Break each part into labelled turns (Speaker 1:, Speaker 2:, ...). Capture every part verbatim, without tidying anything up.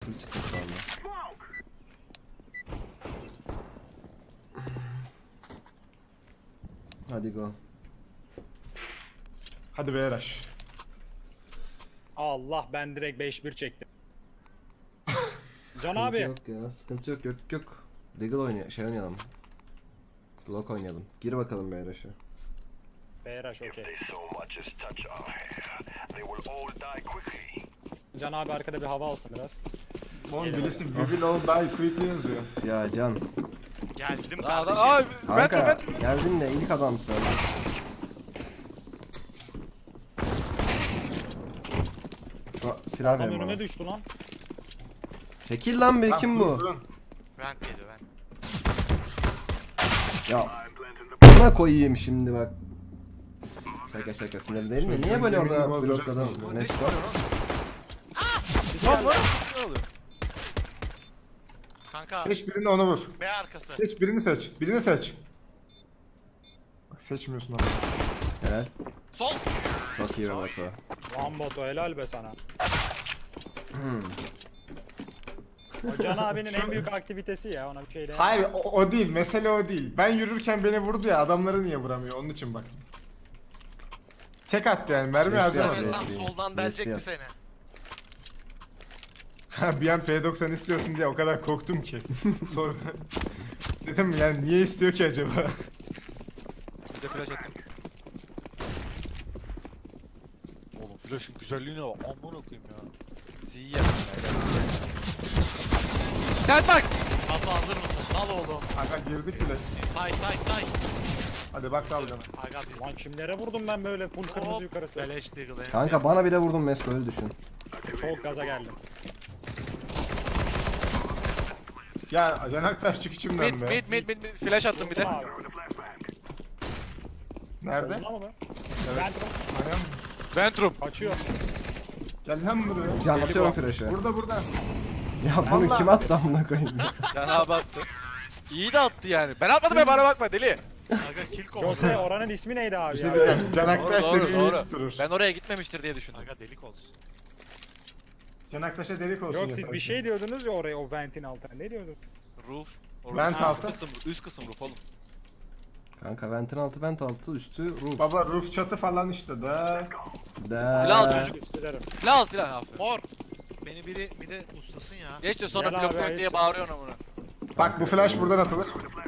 Speaker 1: full sıkıntı var. Hadi go.
Speaker 2: Hadi be Eraş.
Speaker 3: Allah, ben direkt beş bir çektim. Can
Speaker 1: Sıkıntı
Speaker 3: abi.
Speaker 1: yok ya, sıkıntı yok, yok yok. Deagle oynayalım, şey oynayalım. Glock oynayalım. Gir bakalım be Rush'a.
Speaker 3: B R H okey. Can abi arkada bir hava alsın biraz.
Speaker 2: Oğlum birisi we will all die quickly yazıyor.
Speaker 1: Ya Can.
Speaker 4: Geldim
Speaker 5: Aa,
Speaker 4: kardeşim.
Speaker 5: aa,
Speaker 1: Kanka
Speaker 5: Metro Metro.
Speaker 1: geldin de ilk adamsın. Şu silah
Speaker 3: Adam
Speaker 1: verin bana.
Speaker 3: önüme düştü lan.
Speaker 1: Çekil lan be, kim bu?
Speaker 2: Durun.
Speaker 4: Vent geliyor vent.
Speaker 1: Ya buna koyayım şimdi bak. Şaka şaka, sinir değil mi? Niye
Speaker 2: Çocuğun
Speaker 1: böyle
Speaker 2: yeminle
Speaker 1: orada
Speaker 2: bozacaksın.
Speaker 1: blokladın? Ne
Speaker 5: Ne
Speaker 1: var?
Speaker 5: Lan lan. Ne oluyor?
Speaker 4: Kanka
Speaker 2: Seç birini, onu vur.
Speaker 4: B arkası.
Speaker 2: Seç birini seç. Birini seç. Bak seçmiyorsun ama.
Speaker 1: Helal.
Speaker 4: Sol.
Speaker 1: Çok iyi Roboto.
Speaker 3: Lan Boto, helal be sana.
Speaker 1: Hmm.
Speaker 3: O Can abinin en büyük aktivitesi ya, ona bir şey de.
Speaker 2: Hayır o, o değil. Mesele o değil. Ben yürürken beni vurdu ya, adamları niye vuramıyor? Onun için bak. Tek attı yani. Mermi
Speaker 1: Resmi
Speaker 2: harcamadı.
Speaker 1: atıyor.
Speaker 4: Sen
Speaker 1: resmi.
Speaker 4: soldan
Speaker 1: Resmi
Speaker 4: delecekti
Speaker 1: yap.
Speaker 4: seni.
Speaker 2: Bir an P doksan istiyorsun diye o kadar korktum ki. Sonra dedim yani niye istiyor ki acaba?
Speaker 5: Bir de flash attım. Oğlum flash'ın güzelliğine bak. Aman okuyayım ya. Z'yi yaptım ya. Sandbox!
Speaker 4: Batu hazır mısın? Dal oğlum.
Speaker 2: Aga girdik bile.
Speaker 4: Say say say.
Speaker 2: Hadi bak dal canım.
Speaker 4: Aga biz.
Speaker 3: Lan kimlere vurdum ben böyle full kırmızı
Speaker 4: Hop.
Speaker 3: yukarısı.
Speaker 4: Beleş Deagle en
Speaker 1: Kanka bana bir de vurdun Mesko, öyle düşün.
Speaker 3: Çok gaza geldim.
Speaker 2: Ya Can Aktaş çık içimden
Speaker 5: Mid
Speaker 2: be.
Speaker 5: mid mid mid mid. Flash attım bir de.
Speaker 3: Abi,
Speaker 2: Nerede?
Speaker 3: soluna mı be?
Speaker 5: Evet.
Speaker 3: Ventrum
Speaker 2: Ayağım.
Speaker 5: Ventrum.
Speaker 3: kaçıyor.
Speaker 2: Gel lan buraya.
Speaker 1: Can
Speaker 5: Deli
Speaker 1: atıyorum
Speaker 5: bu.
Speaker 1: flash'ı.
Speaker 2: Burada burada.
Speaker 1: Ya bunu
Speaker 2: Vallahi.
Speaker 1: kim attı amına koyayım?
Speaker 5: Can abi attı. İyi de attı yani. Ben atmadım be, bana bakma deli.
Speaker 4: Aga kill kovalıyor.
Speaker 3: Jose, oranın ismi neydi abi
Speaker 2: Bir şey
Speaker 3: ya?
Speaker 2: diyeceğim. Can
Speaker 5: Doğru
Speaker 2: Aktaş
Speaker 5: doğru
Speaker 2: dediğini
Speaker 5: doğru.
Speaker 2: tutturur.
Speaker 5: Ben oraya gitmemiştir diye düşündüm.
Speaker 4: Aga delik olsun.
Speaker 2: Can Aktaş'a delik olsun.
Speaker 3: Yok, siz
Speaker 2: yeter
Speaker 3: bir
Speaker 2: ki.
Speaker 3: şey diyordunuz ya oraya, o ventin altına. Ne diyordunuz?
Speaker 5: Roof. O
Speaker 2: Vent
Speaker 5: roof,
Speaker 2: altı.
Speaker 5: Üst kısım, üst kısım roof oğlum.
Speaker 1: Kanka ventin altı, vent altı, üstü roof.
Speaker 2: Baba roof çatı falan işte da.
Speaker 1: Da.
Speaker 5: Silah al çocuk.
Speaker 3: Üstülerim.
Speaker 5: Silah al silah aferin.
Speaker 4: Mor. Beni biri bir de ustasın ya.
Speaker 5: Geç de sonra
Speaker 3: Gel
Speaker 5: blok
Speaker 3: abi,
Speaker 5: yok
Speaker 3: hayır.
Speaker 5: diye bağırıyorsun amına.
Speaker 2: Bak bu flash buradan atılır.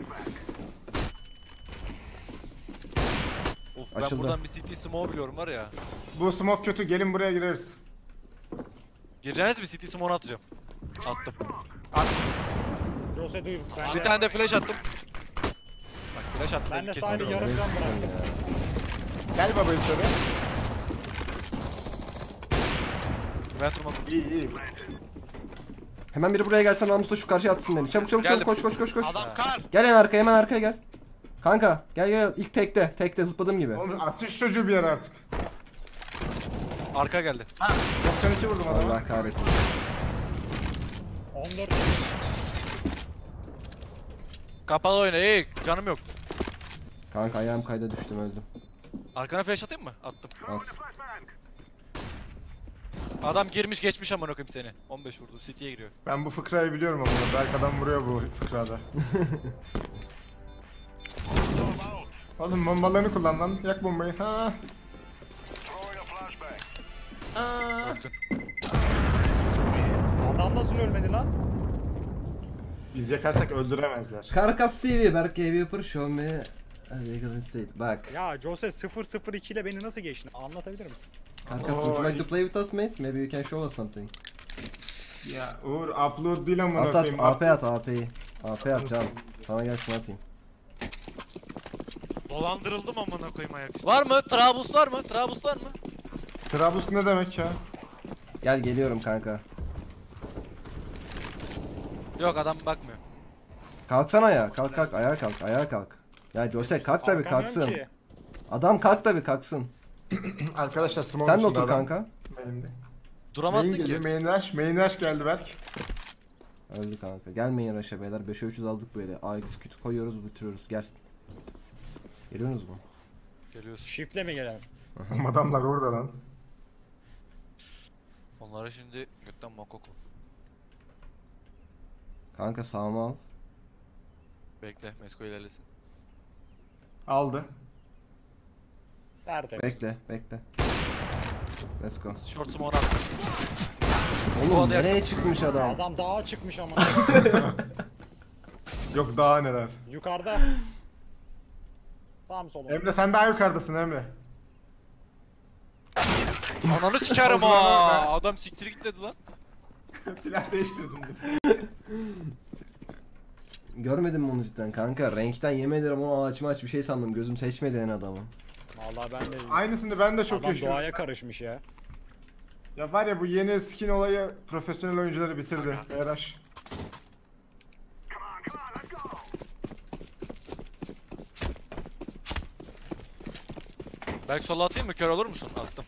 Speaker 5: Of ben
Speaker 1: Açıldı.
Speaker 5: buradan bir C T smoke biliyorum var ya.
Speaker 2: Bu smoke kötü, gelin buraya gireriz.
Speaker 5: Gireceğiniz bir C T smoke atacağım. Attım.
Speaker 3: Jose duy. Ben
Speaker 5: Bir
Speaker 3: de,
Speaker 5: tane de flash attım. Bak flash attım.
Speaker 3: ben de
Speaker 5: İki.
Speaker 3: sadece yarım can bıraktım.
Speaker 2: Gel baba içeri.
Speaker 5: Ventrum attım.
Speaker 2: İyi iyi.
Speaker 1: Hemen biri buraya gelsen Ramus'la şu karşıya atsın beni. Çabuk çabuk
Speaker 5: Geldim.
Speaker 1: çabuk, koş koş koş koş.
Speaker 4: Adam kar.
Speaker 1: Gel en arkaya, hemen arkaya gel. Kanka gel gel, ilk tekte. Tekte zıpladığım gibi.
Speaker 2: Oğlum at şu çocuğu bir yere artık.
Speaker 5: Arka geldi.
Speaker 2: Ha doksan iki vurdum adama.
Speaker 1: Allah kahretsin.
Speaker 3: on dört.
Speaker 5: Kapalı oyna iyi. Canım yok.
Speaker 1: Kanka ayağım kayda düştüm, öldüm.
Speaker 5: Arkana flash atayım mı? Attım.
Speaker 1: At.
Speaker 5: Adam girmiş geçmiş amına koyayım seni. on beş vurdu. City'ye giriyor.
Speaker 2: Ben bu fıkrayı biliyorum ama belki adam vuruyor bu fıkrada. Oğlum bombalarını kullan lan. Yak bombayı. Ha. Aa.
Speaker 5: Öldün.
Speaker 3: Adam nasıl ölmedi lan?
Speaker 2: Biz yakarsak öldüremezler.
Speaker 1: Karkas T V, Berk G V Yapır, Show Me, Legal State. Bak.
Speaker 3: Ya Jose sıfır sıfır iki ile beni nasıl geçtin? Anlatabilir misin?
Speaker 1: Karkas, would you like to play with us mate? Maybe you can show us something.
Speaker 2: Ya Uğur upload değil amına
Speaker 1: At at,
Speaker 2: koyayım.
Speaker 1: A P at, A P'yi. A P at canım. Sana gel şunu atayım.
Speaker 4: Dolandırıldım amına koyayım ayaküstü.
Speaker 5: Var mı? Trabus var mı? Trabus var mı?
Speaker 2: Trabus ne demek ya?
Speaker 1: Gel geliyorum kanka.
Speaker 5: Yok adam bakmıyor.
Speaker 1: Kalksana ya, kalk kalk, ayağa kalk, ayağa kalk. Ya Jose kalk tabi,
Speaker 3: Kalkamıyorum
Speaker 1: kalksın.
Speaker 3: ki.
Speaker 1: Adam kalk tabi, kalksın.
Speaker 2: Arkadaşlar smoke
Speaker 1: Sen de
Speaker 2: içinde
Speaker 1: otur
Speaker 2: adam.
Speaker 1: kanka.
Speaker 2: Benim de.
Speaker 5: Duramazsın
Speaker 2: Main
Speaker 5: ki.
Speaker 2: geliyor, main rush. Main rush geldi Berk.
Speaker 1: Öldü kanka. Gelmeyin Raş'a beyler. beşe üç yüz aldık böyle. A execute koyuyoruz, bitiriyoruz. Gel. Geliyorsunuz mu?
Speaker 5: Geliyorsun.
Speaker 3: Shift'le mi gelelim?
Speaker 2: Oğlum adamlar orada lan.
Speaker 5: Onlara şimdi götten makoko.
Speaker 1: Kanka sağıma al.
Speaker 5: Bekle Mesko ilerlesin.
Speaker 2: Aldı.
Speaker 3: Tertemiz.
Speaker 1: Bekle bekle. Let's go.
Speaker 5: Short smoke attım.
Speaker 1: Oğlum
Speaker 5: Hadi
Speaker 1: nereye çıkmış adam?
Speaker 3: Adam dağa çıkmış ama.
Speaker 2: Yok daha neler.
Speaker 3: Yukarıda. Tam solunda.
Speaker 2: Emre sen daha yukarıdasın Emre.
Speaker 5: Ananı sikerim
Speaker 2: Orada,
Speaker 5: ha.
Speaker 2: orada.
Speaker 5: Adam siktir git dedi lan.
Speaker 2: Silah değiştirdim.
Speaker 1: Görmedin mi onu cidden kanka? Renkten yemin ederim onu aç maç bir şey sandım. Gözüm seçmedi en adamı.
Speaker 3: Vallahi ben de.
Speaker 2: Aynısını ben de çok
Speaker 3: Adam
Speaker 2: yaşıyorum.
Speaker 3: doğaya karışmış ya.
Speaker 2: Ya var ya bu yeni skin olayı profesyonel oyuncuları bitirdi. Eraş.
Speaker 5: Belki sola atayım mı? Kör olur musun? Attım.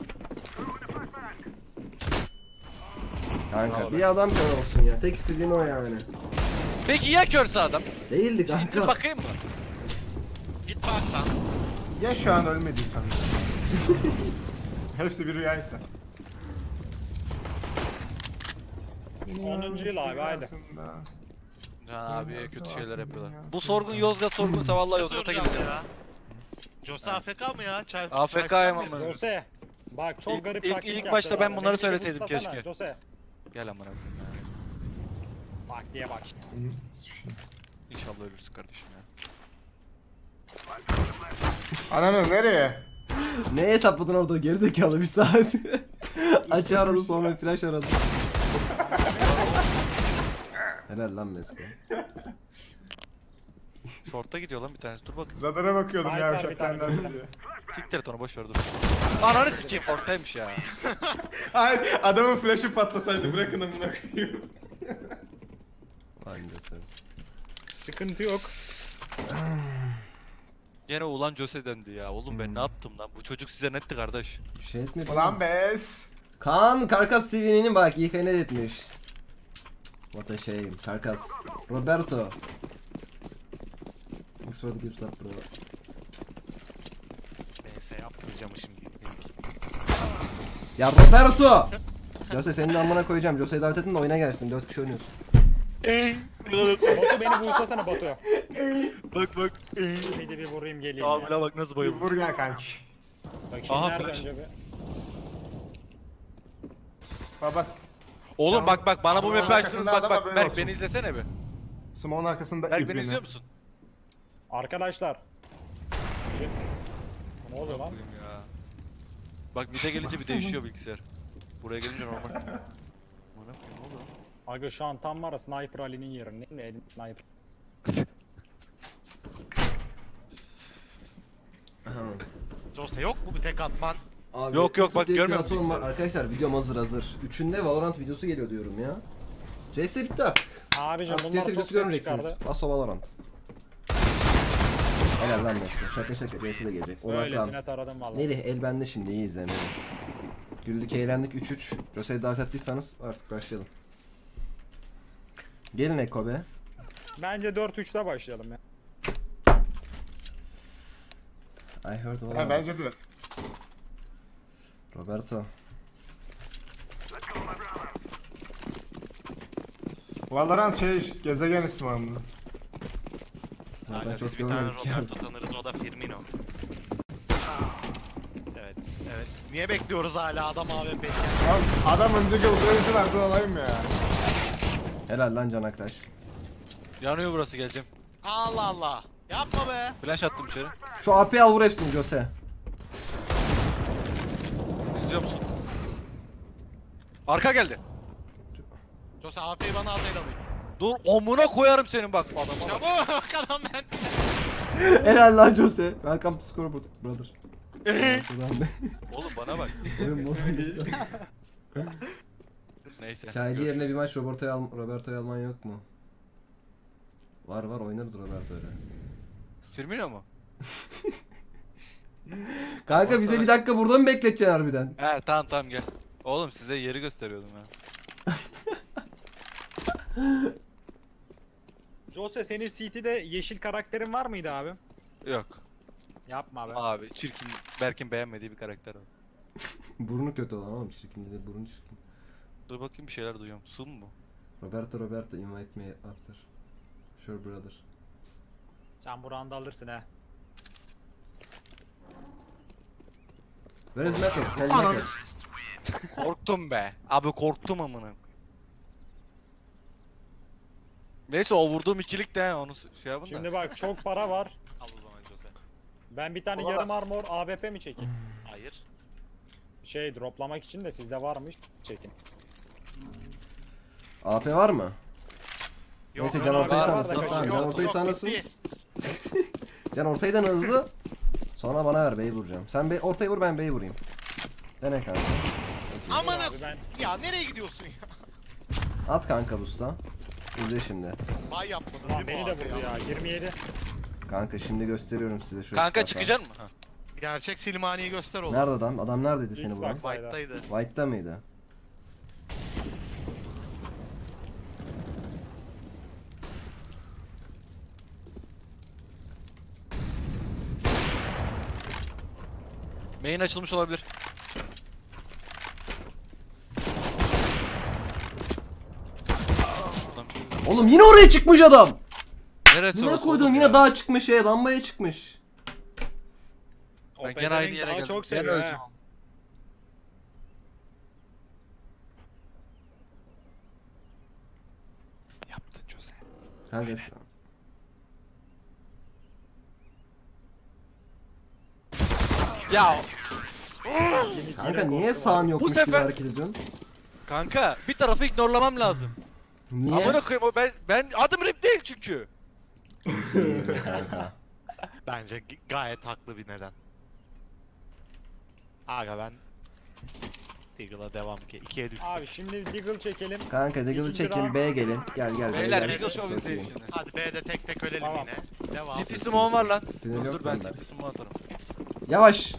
Speaker 1: Kanka
Speaker 5: Bravo
Speaker 1: bir
Speaker 5: be.
Speaker 1: adam kör olsun ya. Tek istediğim o yani.
Speaker 5: Peki ya körse adam?
Speaker 1: Değildi
Speaker 5: Bir
Speaker 1: kanka.
Speaker 5: bakayım mı?
Speaker 4: Git bak lan.
Speaker 2: Ya şu an ölmediysen. Hepsi bir rüyaysa.
Speaker 3: onuncu yıl abi, haydi.
Speaker 5: Can abiye kötü şeyler yapıyorlar.
Speaker 2: Ya,
Speaker 5: Bu sorgun Yozgat sorgunsa vallahi Yozgat'a
Speaker 4: Soracağım
Speaker 5: gideceğim.
Speaker 4: ya. Jose A F K mı ya? Çay,
Speaker 5: A F K'yim
Speaker 4: çay-
Speaker 5: ama.
Speaker 3: Jose. Bak çok
Speaker 5: İlk-
Speaker 3: garip
Speaker 5: ilk-
Speaker 3: taktik
Speaker 5: ilk
Speaker 3: yaptı
Speaker 5: başta ben
Speaker 3: abi.
Speaker 5: bunları
Speaker 3: Beni
Speaker 5: söyleseydim
Speaker 3: tutsana,
Speaker 5: keşke.
Speaker 3: Jose.
Speaker 5: Gel amına koyayım ya.
Speaker 3: Bak diye bak.
Speaker 5: İnşallah ölürsün kardeşim ya.
Speaker 2: Ananı nereye?
Speaker 1: Ne hesapladın orada gerizekalı bir saat. Aç aradı sonra flash aradı. Helal lan Mesko.
Speaker 5: Short'ta gidiyor lan bir tanesi. Dur bakayım.
Speaker 2: Radara bakıyordum
Speaker 3: Sahip
Speaker 2: ya
Speaker 3: var bir
Speaker 2: uçaktan
Speaker 3: tane.
Speaker 2: lazım diye.
Speaker 5: Siktir et onu boş ver dur. Ananı sikeyim Fort'taymış ya.
Speaker 2: Hayır adamın flash'ı patlasaydı bırakın amına koyayım.
Speaker 1: Lan de sen.
Speaker 3: Sıkıntı yok.
Speaker 5: Gene ulan Jose dendi ya. Oğlum ben ne yaptım lan? Bu çocuk size netti kardeş.
Speaker 1: Bir şey etmedi.
Speaker 2: Ulan bes.
Speaker 1: Kaan Karkas T V'nin bak iyi kaynet etmiş. What a shame. Karkas. Roberto. Thanks for the gift sub bro.
Speaker 4: Neyse yapmayacağım şimdi.
Speaker 1: Ya Roberto! Jose senin de amına koyacağım. Jose'yi davet edin de oyuna gelsin. dört kişi oynuyoruz.
Speaker 3: Batu beni boostlasana Batu.
Speaker 5: Bak bak.
Speaker 3: Hadi bir vurayım geleyim
Speaker 5: Abla
Speaker 3: ya.
Speaker 5: bak nasıl
Speaker 2: Bir
Speaker 5: bayılmış.
Speaker 2: vur gel kanki.
Speaker 3: Bakayım
Speaker 5: Aha,
Speaker 3: nerede
Speaker 5: flash.
Speaker 3: önce bir.
Speaker 2: Baba
Speaker 5: Oğlum
Speaker 2: Sen-
Speaker 5: bak bak bana bu
Speaker 2: Ama
Speaker 5: map'i açtınız
Speaker 2: arkasında
Speaker 5: bak
Speaker 2: adam
Speaker 5: bak.
Speaker 2: haberin
Speaker 5: Berk
Speaker 2: olsun.
Speaker 5: beni izlesene bir.
Speaker 2: Smoke'un arkasında
Speaker 5: Berk beni
Speaker 2: ibrini.
Speaker 5: izliyor musun?
Speaker 3: Arkadaşlar. Ne oluyor lan?
Speaker 5: Bakayım ya. Bak bir de gelince bir değişiyor bilgisayar. Buraya gelince normal. Bana ne oluyor?
Speaker 3: Aga şu an tam var ya Sniper Ali'nin yerinde. Ne elim Sniper.
Speaker 4: Jose yok mu bir tek atman?
Speaker 1: Abi,
Speaker 5: Yok, yok, bak,
Speaker 1: diye bir
Speaker 5: görmüyor
Speaker 1: platform
Speaker 5: musun?
Speaker 1: var. Arkadaşlar videom hazır hazır. Üçünde Valorant videosu geliyor diyorum ya. C S bitti artık.
Speaker 3: Abicim
Speaker 1: Artık C
Speaker 3: bunlar
Speaker 1: S
Speaker 3: çok
Speaker 1: videosu
Speaker 3: ses
Speaker 1: görmeyeceksiniz.
Speaker 3: çıkardı.
Speaker 1: Paso Valorant. Helal lan Mesko. Şaka şaka C S de gelecek. Odaklan.
Speaker 3: Öylesine taradım valla.
Speaker 1: Melih el bende şimdi iyi izle Melih. Güldük eğlendik üç üç. Jose'yi davet ettiyseniz artık başlayalım. Gelin Eko be.
Speaker 3: Bence dört üçte başlayalım ya.
Speaker 1: I heard
Speaker 2: Ha
Speaker 1: Valorant.
Speaker 2: bence de.
Speaker 1: Roberto.
Speaker 2: Valorant şey gezegen ismi amına.
Speaker 1: Ben
Speaker 4: Hala
Speaker 1: çok
Speaker 4: biz bir tane
Speaker 1: görmedik ya.
Speaker 4: Roberto tanırız o da Firmino. Evet, evet. Niye bekliyoruz hala adam A W P?
Speaker 2: Oğlum, adamın Deagle Blaze'i var dur alayım ya.
Speaker 1: Helal lan Can Aktaş.
Speaker 5: Yanıyor burası geleceğim.
Speaker 4: Allah Allah. Yapma be.
Speaker 5: Flash attım içeri.
Speaker 1: Şu A P'yi al vur hepsini Jose.
Speaker 5: İzliyor musun? Arka geldi.
Speaker 4: Jose A P'yi bana atayla alayım.
Speaker 5: Dur omuna koyarım senin bak adama bak.
Speaker 4: Çabuk adam ben.
Speaker 1: Helal lan Jose. Welcome to scoreboard brother. Şuradan be.
Speaker 5: Oğlum bana bak.
Speaker 1: Oyun bozuldu.
Speaker 5: Neyse.
Speaker 1: Çaycı
Speaker 5: görüşürüz.
Speaker 1: yerine bir maç Roberto'yu al Roberto'yu alman yok mu? Var var oynarız Roberto'yla.
Speaker 5: Firmino mu?
Speaker 1: Kanka bize bir dakika burada mı bekleteceksin harbiden?
Speaker 5: He tamam tamam gel. Oğlum size yeri gösteriyordum ya.
Speaker 3: Jose senin C T'de yeşil karakterin var mıydı abi?
Speaker 5: Yok.
Speaker 3: Yapma abi.
Speaker 5: Abi çirkin Berk'in beğenmediği bir karakter o.
Speaker 1: Burnu kötü olan oğlum çirkin dedi burnu çirkin.
Speaker 5: Dur bakayım bir şeyler duyuyorum. Sun mu?
Speaker 1: Roberto Roberto invite me after. Sure brother.
Speaker 3: Sen bu round'u alırsın ha.
Speaker 1: Where is Metal? Tell
Speaker 4: Ananı
Speaker 1: Metal.
Speaker 5: Korktum be. Abi korktum amına. Neyse o vurduğum ikilik de onu şey yapın da.
Speaker 3: Şimdi bak çok para var.
Speaker 4: Al o zaman Jose.
Speaker 3: Ben bir tane
Speaker 2: Olamaz.
Speaker 3: yarım armor A W P mi çekeyim?
Speaker 4: Hayır.
Speaker 3: Şey droplamak için de sizde varmış. Çekin.
Speaker 1: A P var mı?
Speaker 4: Yok,
Speaker 1: Neyse Can
Speaker 4: yok,
Speaker 1: ortayı
Speaker 3: var,
Speaker 1: tanısın.
Speaker 3: var da
Speaker 1: Tamam,
Speaker 3: yok,
Speaker 1: Can ortayı
Speaker 4: yok,
Speaker 1: tanısın.
Speaker 4: bitti.
Speaker 1: Can ortayı da hızlı. Sonra bana ver, B'yi vuracağım. Sen Bey ortayı vur, ben B'yi vurayım. Dene kanka.
Speaker 4: Aman
Speaker 3: Abi ben
Speaker 4: ya nereye gidiyorsun ya?
Speaker 1: At kanka busta. İzle şimdi.
Speaker 4: Bay yapmadın
Speaker 3: lan
Speaker 4: değil mi
Speaker 3: beni
Speaker 4: o
Speaker 3: de
Speaker 4: abi
Speaker 3: vurdu ya. yirmi yedi.
Speaker 1: Kanka şimdi gösteriyorum size şu.
Speaker 5: Kanka
Speaker 1: etrafta.
Speaker 5: çıkacak mı? Ha.
Speaker 4: Gerçek Silmani'yi göster oğlum.
Speaker 1: Nerede adam? Adam neredeydi seni vuran?
Speaker 3: Xbox.
Speaker 4: White'daydı.
Speaker 1: White'da mıydı?
Speaker 5: Main açılmış olabilir. Şuradan bir şey-
Speaker 1: Oğlum yine oraya çıkmış adam.
Speaker 5: Neresi
Speaker 1: Yine
Speaker 5: orası
Speaker 1: koydum
Speaker 5: oğlum
Speaker 1: yine
Speaker 5: ya?
Speaker 1: dağa çıkmış şey, lambaya çıkmış.
Speaker 3: O
Speaker 5: Ben gene aynı
Speaker 3: pezevenk
Speaker 5: yere
Speaker 3: daha
Speaker 5: geldim.
Speaker 3: çok
Speaker 5: Gene
Speaker 3: seviyor
Speaker 5: öleceğim.
Speaker 3: ha.
Speaker 5: Yaptın Jose.
Speaker 1: Kanka şu an.
Speaker 5: Ya
Speaker 1: Kanka niye sağın yokmuş gibi
Speaker 5: sefer-
Speaker 1: hareket ediyorsun?
Speaker 5: kanka bir tarafı ignorlamam lazım.
Speaker 1: Niye?
Speaker 5: Amına koyayım o ben ben adım rip değil çünkü.
Speaker 1: Kanka.
Speaker 4: Bence g- gayet haklı bir neden. Aga ben Deagle'a devam ki. ikiye düştüm.
Speaker 3: Abi şimdi Deagle çekelim.
Speaker 1: Kanka Deagle'ı
Speaker 3: İkinci
Speaker 1: çekin,
Speaker 3: round.
Speaker 1: B'ye gelin. Gel gel. B'ye
Speaker 5: Beyler
Speaker 1: gel.
Speaker 5: Deagle Show
Speaker 1: Çok
Speaker 5: izleyin
Speaker 1: iyi.
Speaker 5: şimdi.
Speaker 4: Hadi B'de tek tek ölelim
Speaker 3: Tamam.
Speaker 4: yine. Devam.
Speaker 5: City Simon var lan.
Speaker 1: Sinir
Speaker 5: Dur
Speaker 1: yok
Speaker 5: dur ben
Speaker 1: bende.
Speaker 5: City Simon atarım.
Speaker 1: Yavaş.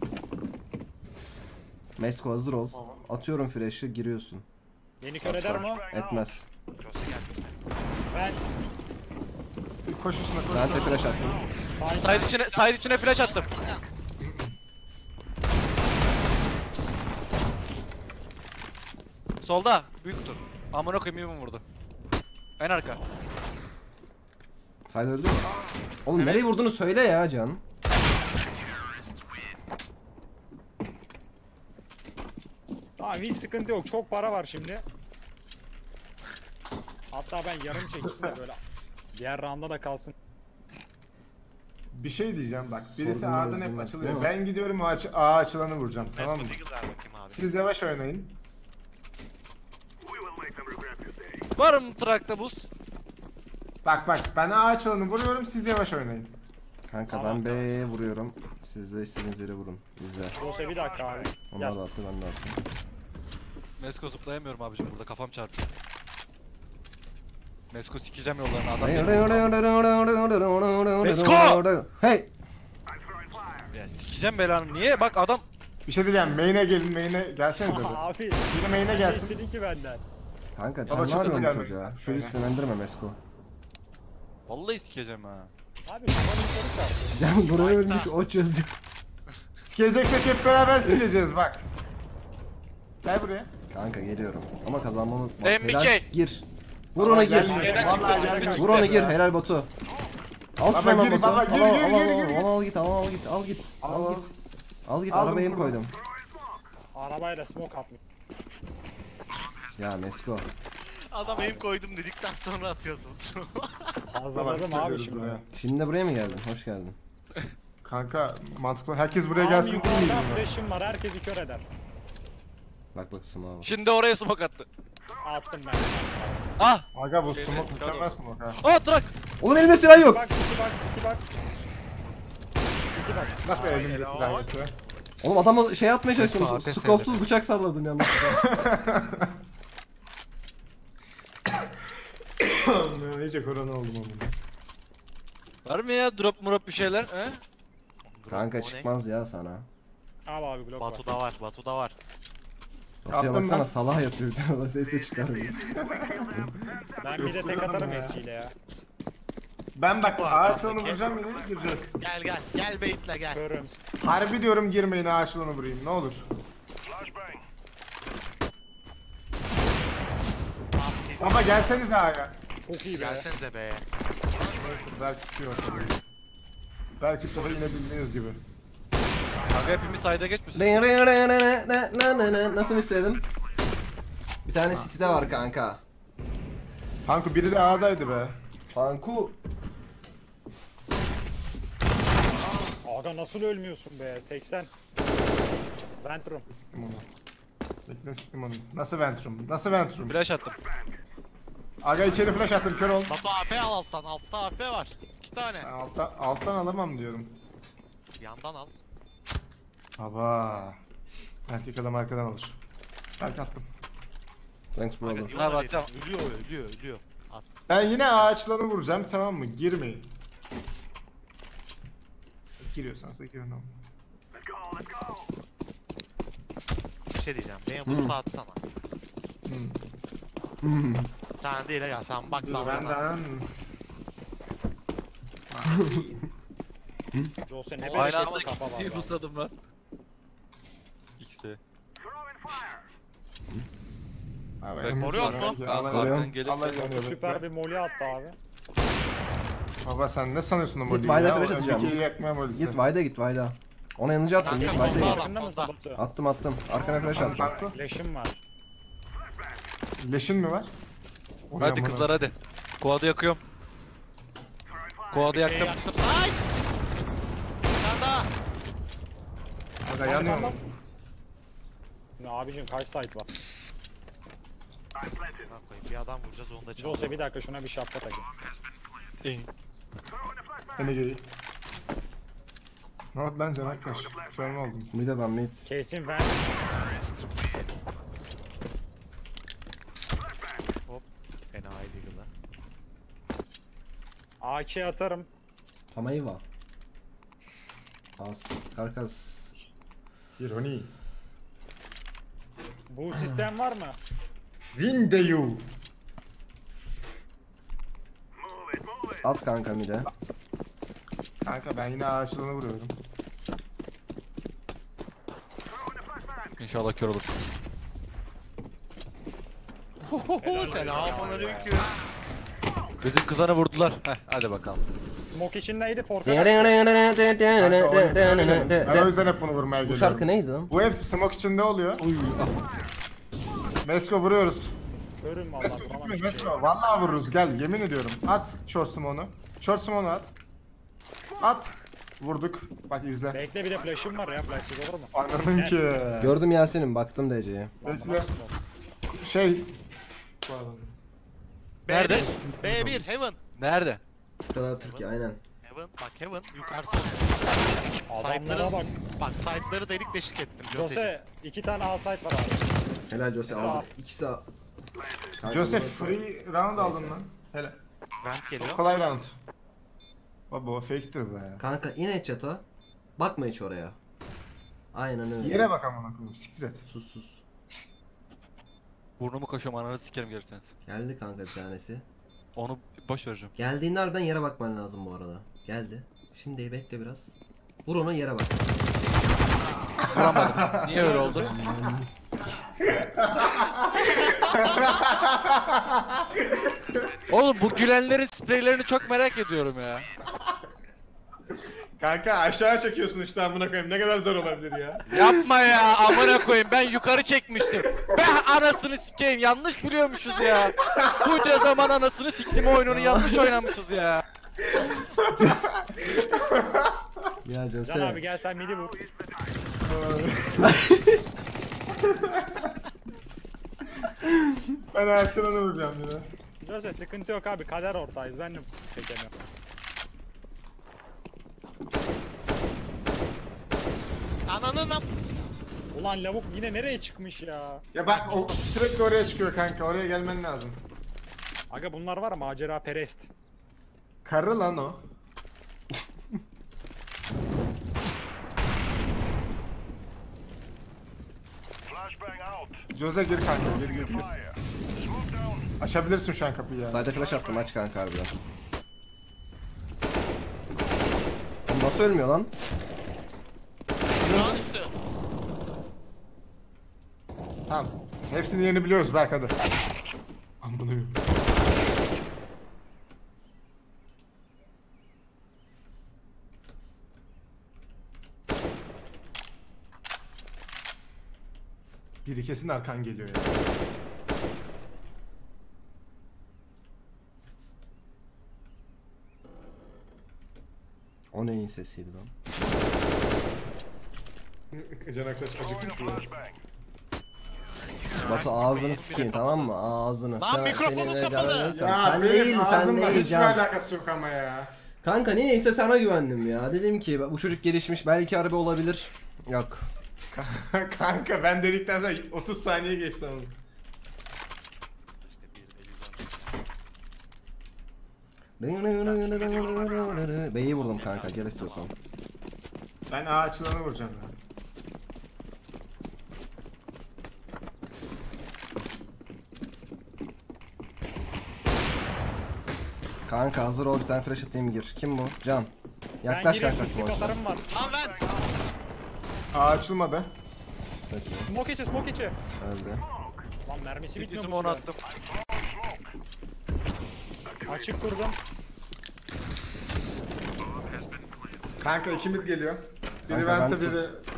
Speaker 1: Mesko hazır ol. Atıyorum flash'ı, giriyorsun.
Speaker 3: Beni kör eder mi?
Speaker 1: Etmez.
Speaker 4: Jose gel Jose.
Speaker 3: Ben
Speaker 2: Koş üstüne koş.
Speaker 1: Ben de flash attım.
Speaker 5: Side içine side içine flash attım. Solda büyük kutu. Amına koyayım iyi vurdu. En arka.
Speaker 1: Side öldü mü? Oğlum
Speaker 4: Evet.
Speaker 1: nereye vurduğunu söyle ya Can.
Speaker 3: Tamam hiç sıkıntı yok. Çok para var şimdi. Hatta ben yarım çekeyim de böyle diğer roundda da kalsın.
Speaker 2: Bir şey diyeceğim bak. Birisi
Speaker 1: Sorgunlar
Speaker 2: A'dan hep
Speaker 1: üzülmez,
Speaker 2: açılıyor.
Speaker 1: değil mi?
Speaker 2: Ben gidiyorum A, aç A açılanı vuracağım, tamam mı?
Speaker 4: Mesut Deagle ver bakayım abi.
Speaker 2: Siz yavaş oynayın.
Speaker 5: Var mı trakta boost?
Speaker 2: Bak bak ben A açılanı vuruyorum, siz yavaş oynayın.
Speaker 1: Kanka
Speaker 3: Tamam,
Speaker 1: ben B'ye vuruyorum. Siz de istediğiniz yere vurun. İzle.
Speaker 3: Jose bir dakika abi.
Speaker 1: Onlar
Speaker 3: Gel.
Speaker 1: da attı, ben de attım.
Speaker 5: Mesko zıplayamıyorum abicim burada kafam çarptı. Mesko sikeceğim yollarına adam
Speaker 1: Hey,
Speaker 5: benim.
Speaker 1: Mesko! Hey!
Speaker 5: Ya sikeceğim belanı. Niye? Bak adam
Speaker 2: Bir şey diyeceğim, main'e gelin, main'e gelsenize de.
Speaker 3: Abi
Speaker 2: Biri main'e
Speaker 3: ne
Speaker 2: gelsin.
Speaker 3: istedin ki benden?
Speaker 1: Kanka
Speaker 2: Baba
Speaker 1: sen
Speaker 2: çok
Speaker 1: ne
Speaker 2: hızlı
Speaker 1: yapıyorsun bu
Speaker 2: gelmek
Speaker 1: çocuğa?
Speaker 2: lazım.
Speaker 1: Şöyle sinirlendirme Mesko.
Speaker 5: vallahi sikeceğim ha.
Speaker 3: Abi kafanı yukarı çarptı.
Speaker 1: Can buraya ölmüş o çözüyor.
Speaker 2: Sikeceksek hep beraber sileceğiz bak. Gel buraya.
Speaker 1: Kanka geliyorum. Ama kazanmamız var.
Speaker 5: M B K.
Speaker 1: Helal, gir. Vur onu gir.
Speaker 2: Gelmiyor.
Speaker 5: Neden
Speaker 2: Vallahi
Speaker 5: çıktı?
Speaker 2: gelmiyor.
Speaker 1: Vur onu gir. Helal Batu. Al
Speaker 2: Baba
Speaker 1: şunu hemen
Speaker 2: gir,
Speaker 1: Batu.
Speaker 2: baba
Speaker 1: Al
Speaker 2: gir,
Speaker 1: al
Speaker 2: gir,
Speaker 1: al
Speaker 2: gir,
Speaker 1: al
Speaker 2: gir,
Speaker 1: al al git al al git al git.
Speaker 2: Al,
Speaker 1: Al
Speaker 2: al.
Speaker 1: git. Al git
Speaker 2: Aldım
Speaker 1: arabaya mı
Speaker 2: bunu.
Speaker 1: koydum?
Speaker 3: Arabayla smoke atmış.
Speaker 1: Ya Mesko.
Speaker 4: Adam aim koydum dedikten sonra atıyorsun.
Speaker 3: Hazırladım abi
Speaker 2: geliyoruz
Speaker 3: şimdi.
Speaker 2: buraya.
Speaker 1: Şimdi de buraya mı geldin? Hoş geldin.
Speaker 2: Kanka mantıklı. Herkes buraya
Speaker 3: Abi
Speaker 2: gelsin değil miydi?
Speaker 3: yukarıdan flash'ım var. Herkesi kör eder.
Speaker 1: Bak bak Sma bak.
Speaker 5: Şimdi oraya smoke attı.
Speaker 3: Attım ben.
Speaker 5: Ah!
Speaker 2: Aga bu
Speaker 5: Şeyde,
Speaker 2: smoke
Speaker 5: kağıt
Speaker 2: mükemmel
Speaker 5: oldu.
Speaker 2: smoke ha.
Speaker 5: Ah trak!
Speaker 1: Oğlum elimde silah yok.
Speaker 3: Bak, iki box, iki box. İki box.
Speaker 2: Nasıl elimizde
Speaker 4: helal.
Speaker 2: silah yapıyor?
Speaker 1: Oğlum adamı şey atmaya çalıştım.
Speaker 4: Mesko, ateş
Speaker 1: Skopsuz
Speaker 4: eder.
Speaker 1: bıçak salladım yanlışlıkla.
Speaker 2: İyice korona oldum oğlum.
Speaker 5: Var mı ya drop murap bir şeyler? He?
Speaker 1: Kanka
Speaker 4: O ne?
Speaker 1: çıkmaz ya sana.
Speaker 3: Al abi Glock var.
Speaker 4: Batu'da var, Batu'da var.
Speaker 1: Batu'ya
Speaker 2: Attım
Speaker 1: baksana
Speaker 2: ben.
Speaker 1: salah yatıyor. Ses de çıkarmıyor.
Speaker 3: Ben bir de tek
Speaker 2: Gösteriyorum
Speaker 3: atarım
Speaker 2: ya.
Speaker 3: S G ile ya.
Speaker 2: Ben bak
Speaker 4: Var,
Speaker 2: A
Speaker 4: var,
Speaker 2: açılanı
Speaker 4: peki.
Speaker 2: vuracağım yine gireceğiz.
Speaker 4: Gel gel, gel baitle gel.
Speaker 3: Körüm.
Speaker 2: Harbi diyorum girmeyin A açılanı vurayım ne olur.
Speaker 4: Tam
Speaker 2: Ama gelseniz A'ya.
Speaker 3: Çok iyi be.
Speaker 4: Gelsenize be.
Speaker 2: Neyse belki tutuyor tabii. Belki tabii yine bildiğiniz gibi.
Speaker 5: Kanka hepimiz sayda geçmesin.
Speaker 1: Ring ring ring ring ring ring ring ring. Nasıl istedim? Bir tane City'de var kanka.
Speaker 2: Kanka biri de A'daydı be.
Speaker 1: Tanku.
Speaker 3: Aga nasıl ölmüyorsun be? seksen. Ventrum.
Speaker 2: Siktim onu. Bekle siktim onu. Nasıl Ventrum? Nasıl Ventrum?
Speaker 5: Flash attım.
Speaker 2: Aga içeri flash attım kör ol.
Speaker 4: Batu A P al alttan. Altta A P var. İki tane.
Speaker 2: Altta, alttan alamam diyorum.
Speaker 4: Yandan al.
Speaker 2: Baba. Erkek adam arkadan alır. Belki attım.
Speaker 1: Thanks
Speaker 4: Aga,
Speaker 1: brother.
Speaker 4: Diona
Speaker 5: bakacağım.
Speaker 4: değil. Ölüyor ölüyor ölüyor. At.
Speaker 2: Ben yine ağaçlarını vuracağım tamam mı? Girmeyin. Giriyorsanız da girin ama.
Speaker 4: Bir şey diyeceğim. Beni boost atsana.
Speaker 2: Hmm.
Speaker 1: Hmm.
Speaker 4: Sen değil ya sen bak
Speaker 2: Dur
Speaker 4: lan.
Speaker 2: benden.
Speaker 3: Jose ne
Speaker 4: Aynı
Speaker 3: böyle
Speaker 5: Aynı
Speaker 3: şey
Speaker 5: anda
Speaker 3: kafa var.
Speaker 5: ikiyi
Speaker 3: lan.
Speaker 5: busladım lan. X'de.
Speaker 2: Abi,
Speaker 4: koruyor mu?
Speaker 5: Kanka
Speaker 2: Allah
Speaker 5: arkan gelirse.
Speaker 3: Süper bir molly attı abi.
Speaker 2: Baba sen ne sanıyorsun o
Speaker 1: Git
Speaker 2: molly'yi
Speaker 1: Vayda
Speaker 2: ya?
Speaker 1: flash
Speaker 2: O
Speaker 1: atacağım.
Speaker 2: önceki yakmaya molly'si.
Speaker 1: Git Vayda git Vayda. Ona yanıcı attım.
Speaker 4: Kanka,
Speaker 1: Git Vayda
Speaker 4: bomba
Speaker 1: git.
Speaker 4: al.
Speaker 3: Farkında mısın Batu?
Speaker 1: Attım attım. Arkana flash attım.
Speaker 2: Kanka.
Speaker 3: Flash'im var.
Speaker 2: Leşin mi var? Oy
Speaker 5: Hadi
Speaker 2: amına.
Speaker 5: kızlar hadi. Quad'ı yakıyorum. Quad'ı
Speaker 4: Ee,
Speaker 5: yaktım.
Speaker 4: yaktım. Ay! Bir tane daha.
Speaker 2: Aga yanıyor mu?
Speaker 3: Ne abicim kaç site var?
Speaker 4: Bak koyayım, bir adam vuracağız onu da
Speaker 3: Jose
Speaker 4: çalacağız.
Speaker 3: bir dakika şuna bir şapka takayım.
Speaker 2: Beni geyi. Ne oldu lan Canaktaş? Kör mü oldum?
Speaker 1: Mid adam mid.
Speaker 3: Kesin ben.
Speaker 4: Enayi Deagle'a.
Speaker 3: A K atarım.
Speaker 1: Tamayva. As. Karkas.
Speaker 2: Ironi.
Speaker 3: Bu sistem var mı?
Speaker 2: Zindeyu.
Speaker 1: At kanka mid'e.
Speaker 2: Kanka ben yine ağaçlarına vuruyorum.
Speaker 5: İnşallah kör olur.
Speaker 4: Selamünaleyküm.
Speaker 5: Bizim kızana vurdular. Heh hadi bakalım.
Speaker 3: Smoke için neydi?
Speaker 1: Bu
Speaker 3: Forkan.
Speaker 2: Kanka, oyun- ben o yüzden hep bunu vurmaya geliyorum.
Speaker 1: şarkı neydi lan?
Speaker 2: Bu hep smoke içinde oluyor. Mesko vuruyoruz.
Speaker 3: Körüm valla.
Speaker 2: Mesko
Speaker 3: vuramam
Speaker 2: gitme
Speaker 3: hiçbir şey.
Speaker 2: Mesko. Vallahi vururuz gel yemin ediyorum. At short smoke'unu. Short smoke'unu at. At. Vurduk. Bak izle.
Speaker 3: Bekle bir de flash'ım var ya. Flash'siz olur mu?
Speaker 2: Anladın ki.
Speaker 1: Gördüm Yasin'im baktım D C'ye.
Speaker 2: Bekle. Şey.
Speaker 5: Nerede?
Speaker 4: B bir Heaven.
Speaker 5: Nerede?
Speaker 1: Bu kadar Türkiye aynen.
Speaker 4: Heaven bak Heaven yukarısı.
Speaker 3: Adamlara bak.
Speaker 4: Bak site'ları delik deşik ettim. Jose'cim.
Speaker 3: Jose iki tane A site var abi.
Speaker 1: Helal Jose
Speaker 3: Sağ.
Speaker 1: aldı. İkisi al. Kanka,
Speaker 2: Joseph
Speaker 1: bunlar-
Speaker 2: free round aldın lan. Hele.
Speaker 4: Vent geliyor.
Speaker 2: Kolay round. Baba o fake'tir be.
Speaker 1: Kanka in et çata. Bakma hiç oraya. Aynen öyle.
Speaker 2: Yere bak amına koyayım. Siktir et.
Speaker 1: Sus sus.
Speaker 5: Burnumu kaşıyorum ananı sikerim gelirseniz.
Speaker 1: Geldi kanka bir tanesi.
Speaker 5: Onu boş vereceğim.
Speaker 1: Geldiğinde harbiden yere bakman lazım bu arada. Geldi. Şimdi bekle biraz. Vur ona yere bak.
Speaker 5: Vuramadım. Niye öyle oldu? Oğlum bu gülenlerin spreylerini çok merak ediyorum ya.
Speaker 2: Kanka aşağı çekiyorsun işte amına koyayım. Ne kadar zor olabilir ya.
Speaker 5: Yapma ya amına koyayım ben yukarı çekmiştim. Ben anasını sikeyim yanlış biliyormuşuz ya. Bunca zaman anasını siktim oyununu yanlış oynamışız ya.
Speaker 1: Ya
Speaker 3: Can
Speaker 1: Jose.
Speaker 3: abi gel sen midi vur.
Speaker 2: Ben ağaçlarına vuracağım yine.
Speaker 3: Jose sıkıntı yok abi. Kader ortağıyız. Ben de çekemiyorum.
Speaker 4: Ananın am...
Speaker 3: Ulan lavuk yine nereye çıkmış ya?
Speaker 2: Ya bak o sürekli oraya çıkıyor kanka. Oraya gelmen lazım.
Speaker 3: Aga bunlar var macera perest.
Speaker 2: Karı lan o. Jose gir kanka. Gir gir gir. Açabilirsin şu an kapıyı ya.
Speaker 1: Sadece flash attım aç kanka harbiden. Oğlum nasıl ölmüyor lan?
Speaker 4: Şu an üstü.
Speaker 2: Tamam. Hepsini yeni biliyoruz Berk hadi. Amına. Biri kesin arkan geliyor ya.
Speaker 1: O neyin sesiydi lan?
Speaker 2: Can Aktaş acıkmış biraz.
Speaker 1: Batu ağzını sikeyim tamam mı? Ağzını.
Speaker 4: Lan
Speaker 1: Sen-
Speaker 4: mikrofonum
Speaker 1: seninle
Speaker 4: kapalı.
Speaker 1: canını- Sen,
Speaker 2: Ya
Speaker 1: sen
Speaker 2: benim
Speaker 1: değil sen
Speaker 2: ağzımla
Speaker 1: değil
Speaker 2: hiçbir
Speaker 1: Can.
Speaker 2: alakası yok ama ya.
Speaker 1: Kanka neyse sana güvendim ya. Dedim ki bu çocuk gelişmiş belki harbi olabilir. Yok.
Speaker 2: Kanka ben dedikten sonra otuz saniye geçti ama.
Speaker 4: İşte bir de yüz on.
Speaker 1: B'yi vurdum kanka gel istiyorsan.
Speaker 2: Ben A açılanı vuracağım ya.
Speaker 1: Kanka hazır ol bir tane flash atayım gir. Kim bu? Can.
Speaker 3: Ben
Speaker 1: Yaklaş
Speaker 3: gireyim,
Speaker 1: kanka
Speaker 3: fıstık
Speaker 1: smoke'la.
Speaker 3: atarım var.
Speaker 4: Lan ben.
Speaker 2: A açılmadı.
Speaker 1: Peki
Speaker 3: Smoke içi, smoke içi.
Speaker 1: öldü.
Speaker 3: Lan mermisi bitmiyor
Speaker 5: Yüzümü
Speaker 3: mu?
Speaker 5: onu attım.
Speaker 3: Açık kurdum.
Speaker 2: Kanka iki mid geliyor. Biri
Speaker 1: Kanka ben
Speaker 2: vente biri...
Speaker 1: tut.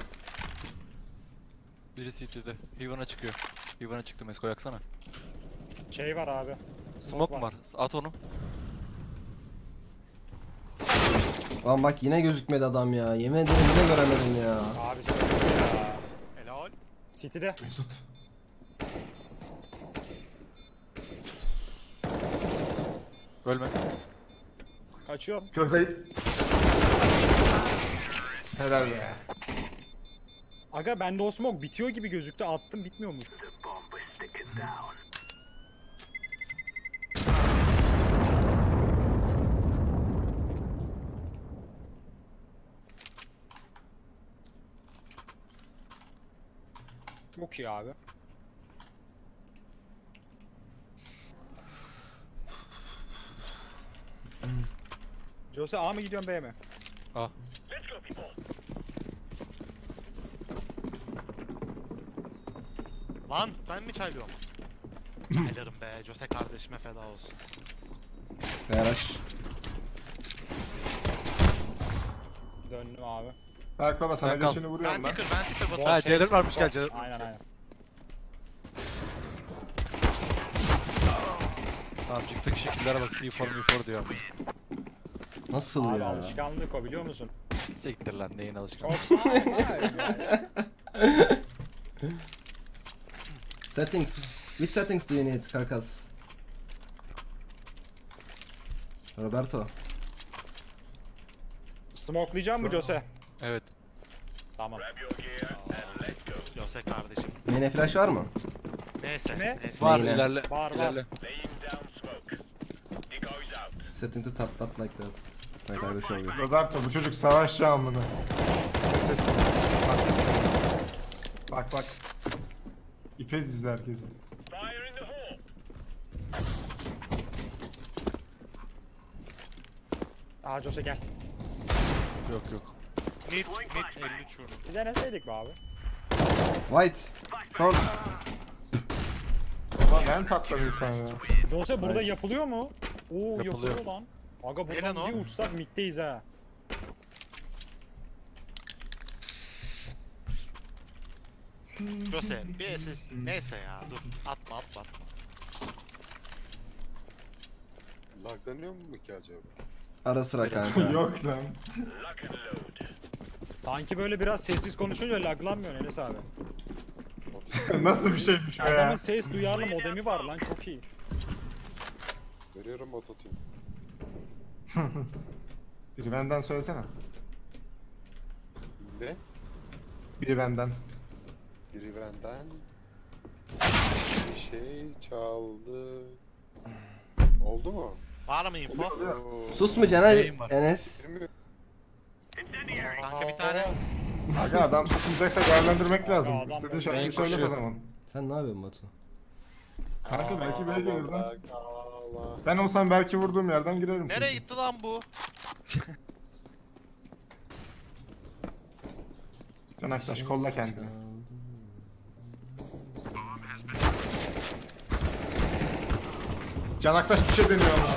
Speaker 5: Biri C T'de. Heaven'a çıkıyor. Heaven'a çıktı Mesko yaksana.
Speaker 3: Şey var abi.
Speaker 5: Smoke mu var? At onu.
Speaker 1: Lan bak yine gözükmedi adam ya. Yemin ederim yine göremedim ya.
Speaker 3: Abi söylüyor ya.
Speaker 4: Helal.
Speaker 2: Mesut.
Speaker 3: City'de.
Speaker 5: Ölme.
Speaker 3: Kaçıyorum.
Speaker 2: Köze... Helal be.
Speaker 3: Aga bende o smoke bitiyor gibi gözüktü. Attım bitmiyormuş. Çok iyi abi. Jose A mı gidiyorsun B mi?
Speaker 5: Ah.
Speaker 4: Lan ben mi çaylıyorum? Çaylarım be. Jose kardeşime feda olsun.
Speaker 1: Beyaraş.
Speaker 3: Döndüm abi.
Speaker 2: Berk baba sana
Speaker 5: Sen kal.
Speaker 2: geçeni vuruyorum
Speaker 4: Ben
Speaker 2: ben.
Speaker 4: tıkır ben tıkır Batu.
Speaker 5: Ha C dört varmış gel C dört.
Speaker 3: Aynen aynen.
Speaker 5: Tamam çıktık şekillere bak C four M four diyor.
Speaker 1: Nasıl
Speaker 3: Abi
Speaker 1: ya?
Speaker 3: alışkanlık o biliyor musun?
Speaker 5: Siktir lan neyin alışkanlığı.
Speaker 3: Çok sağ ol. Hayır.
Speaker 1: Settings. Which settings do you need Karkas? Roberto.
Speaker 3: Smokelayacak mı Jose?
Speaker 5: Evet.
Speaker 3: Tamam.
Speaker 4: Jose kardeşim.
Speaker 1: Main flash var mı?
Speaker 4: Neyse.
Speaker 3: Ne?
Speaker 4: Neyse.
Speaker 5: Var
Speaker 1: Neyine?
Speaker 5: ilerle.
Speaker 3: Var, var.
Speaker 5: ilerle.
Speaker 1: Setting to tap tap like that. Like I will show you.
Speaker 2: Roberto bu çocuk savaşçı amına. Pes etme. Bak. Bak bak. İpe dizdi herkesi.
Speaker 3: Aa Jose gel.
Speaker 5: Yok yok.
Speaker 4: Mid mid elli üç vurdum.
Speaker 3: Bir deneseydik be abi.
Speaker 1: White. Short.
Speaker 2: Baba ben tatlı insan ya.
Speaker 3: Jose burada
Speaker 1: Nice.
Speaker 3: yapılıyor mu? Oo
Speaker 5: Yapılıyor.
Speaker 3: yapılıyor lan. Aga
Speaker 4: Ne
Speaker 3: buradan
Speaker 4: lan o?
Speaker 3: bir uçsak middeyiz ha.
Speaker 4: Jose bir assist. Neyse ya dur. Atma atma atma.
Speaker 6: Laglanıyor mu ki acaba?
Speaker 1: Ara sıra kanka.
Speaker 2: Yok lan.
Speaker 3: Sanki böyle biraz sessiz konuşunca laglanmıyor Enes abi.
Speaker 2: Nasıl bir şeymiş o
Speaker 3: Adamın
Speaker 2: ya?
Speaker 3: ses duyarlı modemi var lan çok iyi.
Speaker 6: Veriyorum ototune.
Speaker 2: Biri benden söylesene.
Speaker 6: Ne?
Speaker 2: Biri benden.
Speaker 6: Biri benden bir şey çaldı. Oldu mu?
Speaker 4: Var mı info?
Speaker 6: Oo.
Speaker 1: Sus mu Caner?
Speaker 5: Neyim var?
Speaker 1: Enes.
Speaker 6: Bilmiyorum.
Speaker 4: Kanka bir tane.
Speaker 2: Aga adam susmayacaksa değerlendirmek lazım.
Speaker 3: adam
Speaker 2: İstediğin
Speaker 3: böyle
Speaker 2: şarkıyı
Speaker 5: renk
Speaker 2: söyle o
Speaker 5: koşuyor.
Speaker 2: zaman.
Speaker 1: Sen ne yapıyorsun Batu?
Speaker 2: Kanka belki B'ye gelir lan.
Speaker 6: Berk, ağla.
Speaker 2: Ben olsam belki vurduğum yerden girerim.
Speaker 4: Nereye
Speaker 2: şimdi.
Speaker 4: gitti lan bu?
Speaker 2: Can Aktaş kolla kendini. Canaktaş bir şey deniyor ama.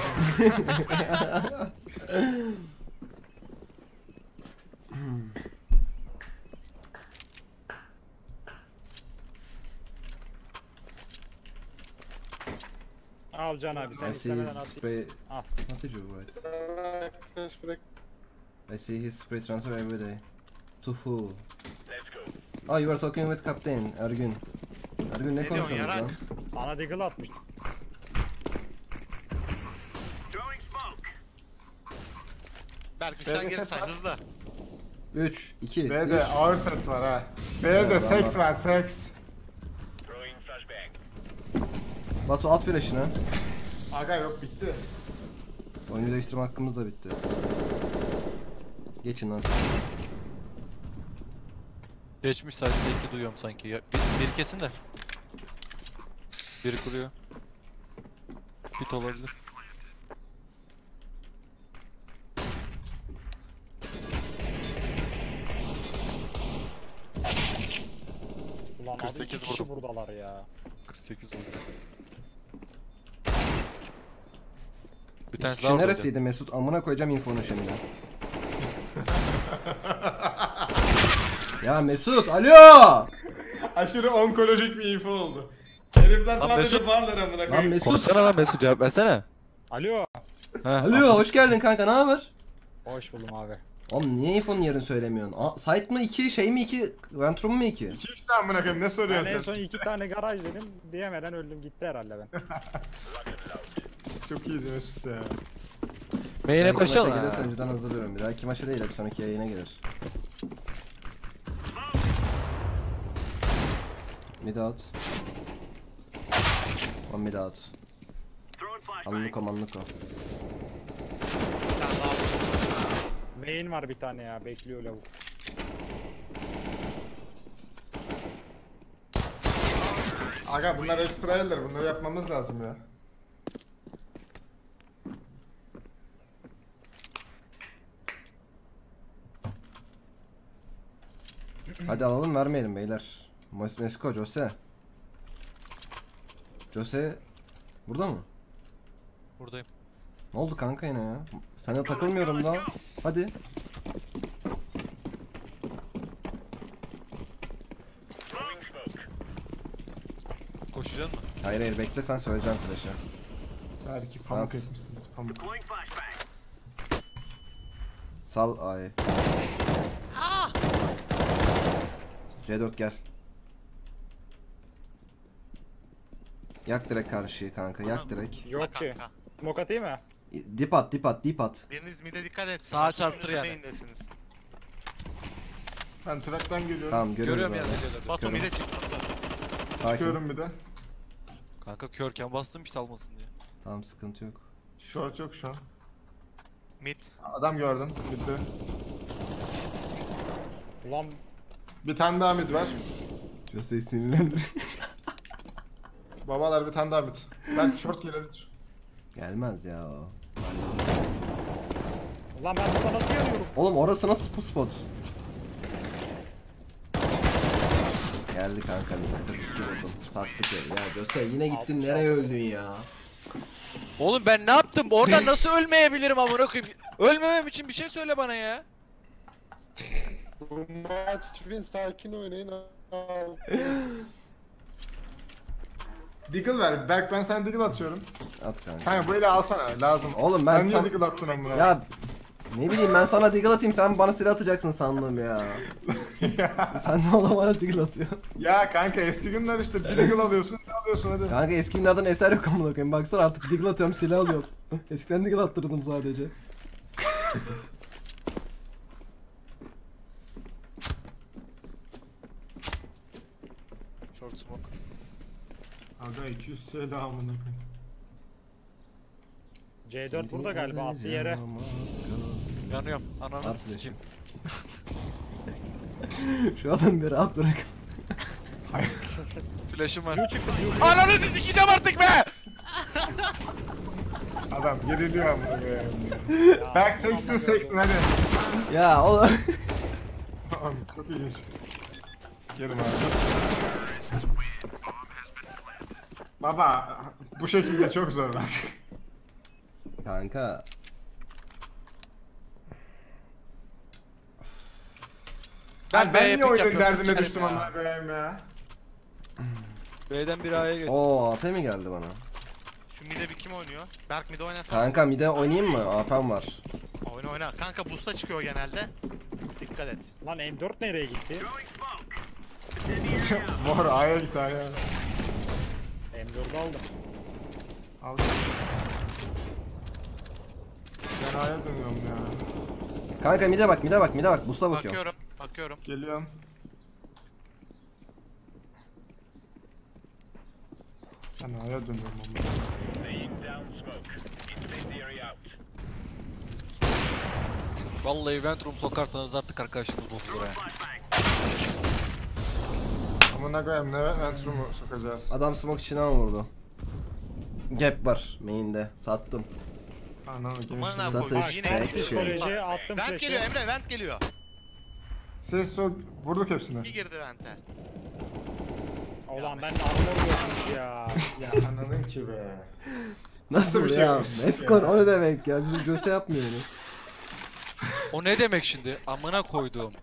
Speaker 3: Al Can abi sen
Speaker 1: I see
Speaker 3: istemeden
Speaker 1: his
Speaker 3: at.
Speaker 1: spray.
Speaker 3: Al.
Speaker 1: What did you write?
Speaker 6: Arkadaş bırak.
Speaker 1: I see his spray transfer every day. To who? Oh, you were talking with Captain Ergün. Ergün ne
Speaker 4: Ne diyorsun
Speaker 1: konuşuyorsunuz lan?
Speaker 4: yarak?
Speaker 3: Sana deagle atmış.
Speaker 4: Berk üçten
Speaker 2: B'de
Speaker 4: geri
Speaker 2: ses
Speaker 4: say
Speaker 2: var.
Speaker 4: hızlı.
Speaker 1: üç, iki,
Speaker 2: B'de
Speaker 1: üç.
Speaker 2: ağır ses var ha.
Speaker 1: Evet,
Speaker 2: B'de seks
Speaker 1: var.
Speaker 2: var seks.
Speaker 1: Batu at flash'ını.
Speaker 2: Aga yok bitti.
Speaker 1: Oyunu değiştirme hakkımız da bitti. Geçin lan.
Speaker 5: Geçmiş sadece iki duyuyorum sanki. Ya, bir, bir kesin de. Biri kuruyor. Bit olabilir.
Speaker 3: Ulan abi
Speaker 5: kırk
Speaker 3: iki
Speaker 5: sekiz
Speaker 3: kişi
Speaker 5: vurdum.
Speaker 3: buradalar ya.
Speaker 5: kırk sekiz oldu. Bir tanesi
Speaker 1: Şu
Speaker 5: daha orada.
Speaker 1: neresiydi Mesut? Amına koyacağım infonu şimdi. Ya Mesut, alo!
Speaker 2: Aşırı onkolojik bir info oldu. Herifler
Speaker 5: Lan
Speaker 2: sadece
Speaker 5: Mesut-
Speaker 2: varlar amına
Speaker 1: Lan
Speaker 2: koyayım.
Speaker 1: Mesut.
Speaker 5: Konuşsana lan Mesut, cevap versene.
Speaker 3: Alo.
Speaker 5: Heh,
Speaker 1: Alo, hoş geldin kanka, ne haber?
Speaker 3: Hoş buldum abi.
Speaker 1: Oğlum niye infonun yerini söylemiyorsun? Aa, site mi iki, şey mi iki, Ventrum mu iki?
Speaker 2: İki işte amına koyayım ne
Speaker 3: Ben
Speaker 2: soruyorsun
Speaker 3: en
Speaker 2: sen?
Speaker 3: son iki tane garaj dedim. Diyemeden öldüm gitti herhalde ben.
Speaker 2: Çok iyiydi Mesut ya.
Speaker 5: Main'e
Speaker 1: Ben
Speaker 5: koşalım.
Speaker 1: maça
Speaker 5: ha.
Speaker 1: gelirse önceden hazırlıyorum. Bir dahaki maça değil, bir sonraki yayına gelir. Mid out. One mid out. Anlıko manlıko.
Speaker 4: Bir tane daha vur.
Speaker 3: Main var bir tane ya bekliyor lavuk.
Speaker 2: Aga bunlar ekstra eller, bunları yapmamız lazım ya.
Speaker 1: Hadi alalım, vermeyelim beyler. Mes Mesko, Jose. Jose burada mı?
Speaker 5: Buradayım.
Speaker 1: Ne oldu kanka yine ya? Sana takılmıyorum da. Hadi.
Speaker 5: Koşacaksın mı?
Speaker 1: Hayır hayır, bekle, sen söyleyeceğim flash'ı.
Speaker 2: Belki pamuk
Speaker 1: At.
Speaker 2: etmişsiniz pamuk.
Speaker 1: Sal ay. C dört gel. Yak direkt karşıyı kanka, yak direkt.
Speaker 3: Yok ki.
Speaker 4: Kanka.
Speaker 3: Smoke atayım mı?
Speaker 1: Dip at, dip at, dip at.
Speaker 4: Biriniz mide dikkat et.
Speaker 5: Sağa çarptır yani.
Speaker 4: Main'desiniz.
Speaker 2: Ben track'tan geliyorum.
Speaker 1: Tamam, görüyoruz
Speaker 5: Görüyorum
Speaker 1: abi.
Speaker 5: yerde şeyleri.
Speaker 4: Batu
Speaker 1: Bakıyorum.
Speaker 4: mide çık Batu.
Speaker 1: Sakin.
Speaker 2: Çıkıyorum bir de.
Speaker 5: Kanka körken bastım işte almasın diye.
Speaker 1: Tamam, sıkıntı yok.
Speaker 2: Short yok şu an.
Speaker 4: Mid.
Speaker 2: Adam gördüm. Bitti.
Speaker 3: Ulan
Speaker 2: Bir tane daha mid var.
Speaker 1: Jose'yi sinirlendir.
Speaker 2: Babalar bir tane daha mid. Belki short gelebilir.
Speaker 1: Gelmez ya o.
Speaker 3: ulan ben burada nasıl yanıyorum?
Speaker 1: Oğlum orası nasıl bu spot? Geldi kanka, biz kırk iki vurdum. Sattık ya. Ya Jose yine gittin,
Speaker 3: Altmış
Speaker 1: nereye
Speaker 3: altı.
Speaker 1: öldün ya?
Speaker 5: Oğlum ben ne yaptım? Oradan nasıl ölmeyebilirim amına koyayım? Ölmemem için bir şey söyle bana ya.
Speaker 6: Bu maç win, sakin oynayın. Al.
Speaker 2: Deagle ver. Berk ben sana deagle atıyorum.
Speaker 1: At kanka.
Speaker 2: Kanka bu eli alsana lazım.
Speaker 1: Oğlum ben
Speaker 2: sen niye
Speaker 1: san-
Speaker 2: deagle attın amına?
Speaker 1: Ya ne bileyim, ben sana deagle atayım, sen bana silah atacaksın sandım ya.
Speaker 2: ya.
Speaker 1: Sen de ona bana deagle atıyorsun.
Speaker 2: Ya kanka eski günler işte bir deagle alıyorsun, ne alıyorsun hadi.
Speaker 1: Kanka eski günlerden eser yok amına koyayım. Baksana artık deagle atıyorum, silah alıyorum. Eskiden deagle attırdım sadece.
Speaker 5: Short smoke.
Speaker 2: Aga iki yüz söyle amına koyayım.
Speaker 3: C dört burada galiba attı yere.
Speaker 5: Yanıyorum. Ananı
Speaker 1: At
Speaker 5: sikeyim.
Speaker 1: Şu adam bir rahat bırak.
Speaker 5: Flash'ım var.
Speaker 3: Q çıktı Q.
Speaker 5: Ananı sikeceğim artık be!
Speaker 2: Adam geriliyor amına koyayım. Berk teksin seksin hadi.
Speaker 1: Ya oğlum.
Speaker 2: Tamam çok ilginç. Sikerim abi. Baba bu şekilde çok zor bak.
Speaker 1: Kanka.
Speaker 2: Ben, ben
Speaker 5: B'ye
Speaker 2: niye
Speaker 5: pick
Speaker 2: oyunun
Speaker 5: yapıyorum,
Speaker 2: derdine
Speaker 5: sikerim
Speaker 2: düştüm
Speaker 5: ya.
Speaker 2: amına koyayım ya.
Speaker 5: B'den bir A'ya geç.
Speaker 1: Oo A P mi geldi bana?
Speaker 4: Şu mide bir kim oynuyor? Berk mide oynasana.
Speaker 1: Kanka mide oynayayım mı? A P'm var.
Speaker 4: Oyna oyna. Kanka boost'a çıkıyor genelde. Dikkat et.
Speaker 3: Lan M dört nereye gitti?
Speaker 2: Mor A'ya git A'ya.
Speaker 3: M dördü aldım.
Speaker 2: Al. Ben A'ya dönüyorum ya.
Speaker 1: Kanka mide bak mide bak mide bak. Busla bakıyorum.
Speaker 4: Bakıyorum. Bakıyorum.
Speaker 2: Geliyorum. Ben A'ya dönüyorum ama.
Speaker 5: Vallahi event room sokarsanız artık arkadaşınız bozulur ha.
Speaker 2: Amına koyayım ne ventrum'u sokacağız.
Speaker 1: Adam smoke içinden vurdu. Gap var main'de. Sattım.
Speaker 2: Anam
Speaker 4: Aman
Speaker 2: gençler.
Speaker 4: ha
Speaker 1: Satış,
Speaker 4: koyayım. Yine
Speaker 1: tek
Speaker 4: hiçbir
Speaker 1: bir şey.
Speaker 3: Psikoloji attım
Speaker 4: Vent
Speaker 3: flash'ı.
Speaker 4: geliyor Emre, vent geliyor.
Speaker 2: Ses sol vurduk hepsini.
Speaker 4: Bir girdi vente.
Speaker 3: Ulan ben de armor yokmuş ya.
Speaker 2: Ya anladın ki be.
Speaker 1: Nasıl
Speaker 2: bir şey
Speaker 1: ya?
Speaker 2: yapmışsın
Speaker 1: Meskon
Speaker 2: ya?
Speaker 1: o ne demek ya? Bizim Jose yapmıyor onu.
Speaker 5: O ne demek şimdi? Amına koyduğum.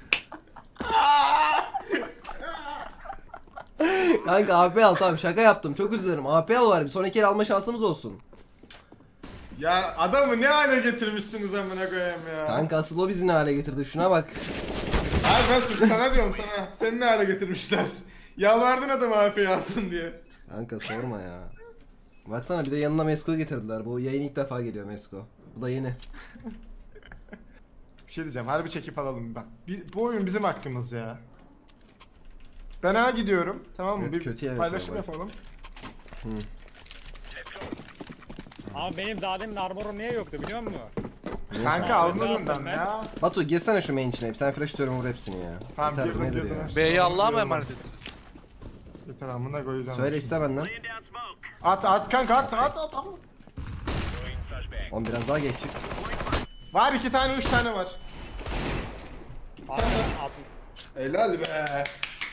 Speaker 1: Kanka A P al tamam şaka yaptım. Çok üzülürüm. A P al var bir sonraki el alma şansımız olsun.
Speaker 2: Ya adamı ne hale getirmişsiniz amına koyayım ya.
Speaker 1: Kanka asıl o bizi ne hale getirdi. Şuna bak.
Speaker 2: Hayır ben sırf sana diyorum sana. Seni ne hale getirmişler. Yalvardın adam A F'yi alsın diye.
Speaker 1: Kanka sorma ya. Baksana bir de yanına Mesko getirdiler. Bu yayın ilk defa geliyor Mesko. Bu da yeni.
Speaker 2: Bir şey diyeceğim harbi çekip alalım bak. Bir, bu oyun bizim hakkımız ya. Ben A gidiyorum tamam mı?
Speaker 1: Evet,
Speaker 2: Bir
Speaker 1: kötü yer
Speaker 2: paylaşım
Speaker 1: yaşıyor
Speaker 2: yapalım.
Speaker 3: Ama benim daha demin armorum niye yoktu biliyor musun?
Speaker 2: Kanka
Speaker 3: Aa,
Speaker 2: almadım
Speaker 3: ben
Speaker 2: ben
Speaker 3: aldım
Speaker 2: ya.
Speaker 1: Batu girsene şu main içine. Bir tane flash diyorum vur hepsini ya.
Speaker 2: Tamam,
Speaker 1: Yeter,
Speaker 2: girdim,
Speaker 1: nedir
Speaker 2: girdim.
Speaker 1: ya?
Speaker 5: B'yi Allah'a mı emanet ettiniz?
Speaker 2: Yeter amına koyacağım.
Speaker 1: Söyle iste benden.
Speaker 2: At at kanka at at at. at.
Speaker 1: On biraz daha geç çık.
Speaker 2: Var iki tane üç tane var.
Speaker 3: Attım attım.
Speaker 2: Helal be.